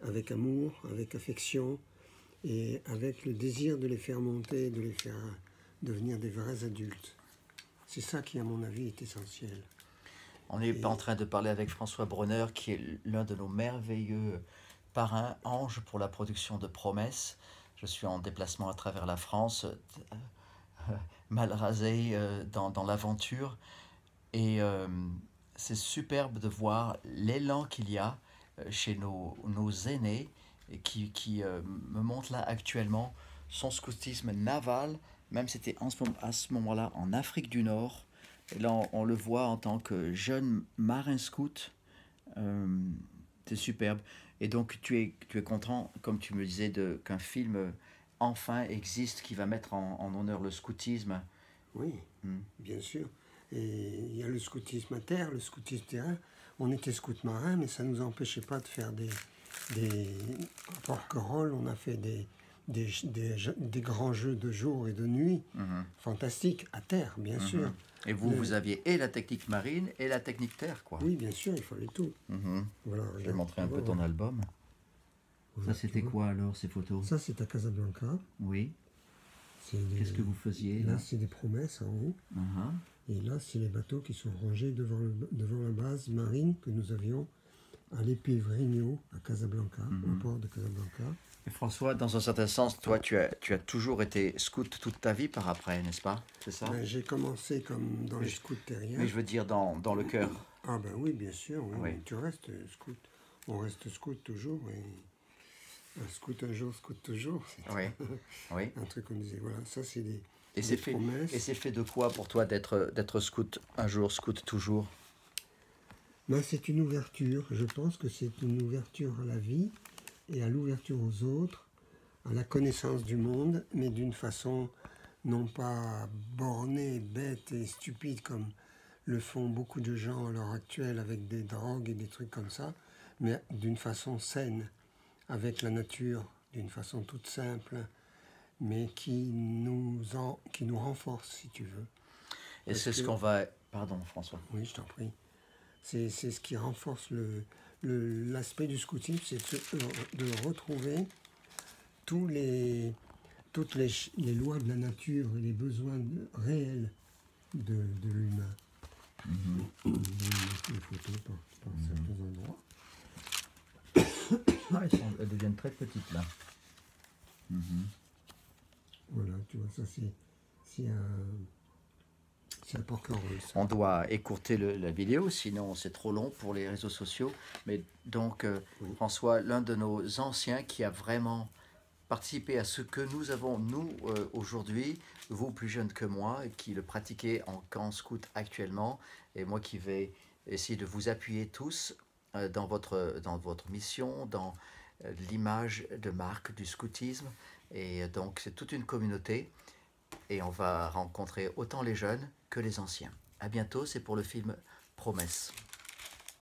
avec amour, avec affection et avec le désir de les faire monter, de les faire devenir des vrais adultes. C'est ça qui, à mon avis, est essentiel. On n'est pas en train de parler avec François Bronner, qui est l'un de nos merveilleux parrains, anges pour la production de Promesses. Je suis en déplacement à travers la France, mal rasé dans l'aventure. Et c'est superbe de voir l'élan qu'il y a chez nos aînés qui me montrent là actuellement son scoutisme naval, même c'était à ce moment-là en Afrique du Nord. Et là, on le voit en tant que jeune marin scout. C'est superbe. Et donc, tu es content, comme tu me disais, qu'un film enfin existe qui va mettre en honneur le scoutisme. Oui, bien sûr. Et il y a le scoutisme à terre, le scoutisme terrain. On était scout marin, mais ça ne nous empêchait pas de faire des à Porquerolles, on a fait des grands jeux de jour et de nuit, fantastiques, à terre, bien sûr. Et vous aviez et la technique marine et la technique terre, quoi. Oui, bien sûr, il fallait tout. Voilà, Je vais montrer un peu ton album. Voilà, ça, c'était quoi alors, ces photos? Ça, c'est à Casablanca. Oui. Qu'est-ce que vous faisiez là? C'est des promesses en haut. Et là, c'est les bateaux qui sont rangés devant la base marine que nous avions à l'Épivregno, à Casablanca, au port de Casablanca. Et François, dans un certain sens, toi, tu as toujours été scout toute ta vie par après, n'est-ce pas? C'est ça? J'ai commencé comme dans les scouts terriens. Mais je veux dire dans le cœur. Ah ben oui, bien sûr, oui. Tu restes scout. On reste scout toujours. Et un scout un jour, scout toujours. Oui. Oui. Un truc qu'on disait, voilà, ça c'est des promesses. Et c'est fait de quoi pour toi d'être scout un jour, scout toujours? Ben, c'est une ouverture. Je pense que c'est une ouverture à la vie et à l'ouverture aux autres, à la connaissance du monde, mais d'une façon non pas bornée, bête et stupide comme le font beaucoup de gens à l'heure actuelle avec des drogues et des trucs comme ça, mais d'une façon saine, avec la nature, d'une façon toute simple, mais qui nous renforce, si tu veux. Et c'est ce qu'on va... Pardon, François. Oui, je t'en prie. C'est ce qui renforce l'aspect du scoutisme, c'est de retrouver toutes les lois de la nature et les besoins réels de l'humain. Les photos par certains endroits. Elles deviennent très petites là. Voilà, tu vois, ça c'est un Porquerolles. On doit écourter la vidéo, sinon c'est trop long pour les réseaux sociaux. Mais donc, François, l'un de nos anciens qui a vraiment participé à ce que nous avons, nous, aujourd'hui, vous plus jeune que moi, qui le pratiquez en camp scout actuellement, et moi qui vais essayer de vous appuyer tous dans votre mission, dans l'image de marque du scoutisme. Et donc, c'est toute une communauté. Et on va rencontrer autant les jeunes que les anciens. À bientôt, c'est pour le film Promesses.